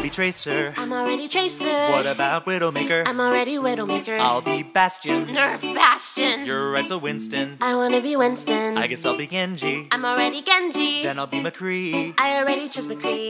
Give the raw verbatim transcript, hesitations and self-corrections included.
be Tracer. I'm already Tracer. What about Widowmaker? I'm already Widowmaker. I'll be Bastion. Nerf Bastion. You're right, so Winston. I wanna be Winston. I guess I'll be Genji. I'm already Genji. Then I'll be McCree. I already chose McCree.